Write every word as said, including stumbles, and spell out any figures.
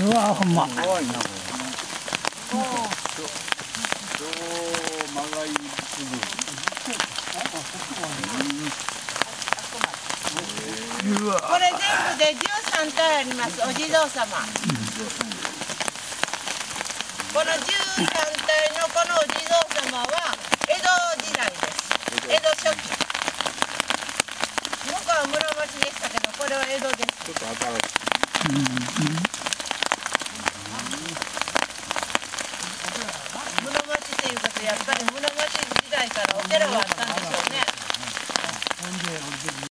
うわほんま。 すごいなこれ。超曲がりすぐ。 うわ。 これ全部でじゅうさん体あります。お地蔵様。このじゅうさん体のこのお地蔵様は江戸時代です。江戸初期。向こうは室町でしたけど、これは江戸です。 ちょっと新しい。 室町っていうことはやっぱり室町時代からお寺はあったんでしょうね。